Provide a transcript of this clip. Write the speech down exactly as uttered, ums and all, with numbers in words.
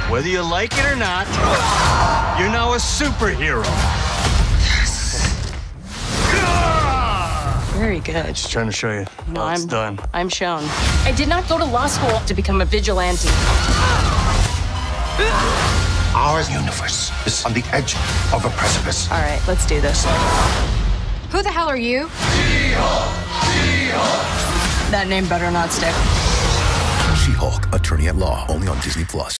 Whether you like it or not, you're now a superhero. Very good. Just trying to show you. No, how it's I'm done. I'm shown. I did not go to law school to become a vigilante. Our universe is on the edge of a precipice. All right, let's do this. Who the hell are you? That name better not stick. She-Hulk, Attorney at Law, only on Disney Plus.